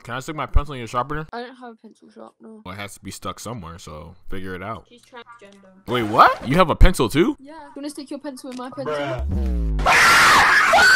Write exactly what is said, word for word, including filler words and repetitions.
Can I stick my pencil in your sharpener? I don't have a pencil sharpener. Well, it has to be stuck somewhere, so figure it out. She's transgender. Wait, what? You have a pencil too? Yeah. You wanna stick your pencil in my pencil?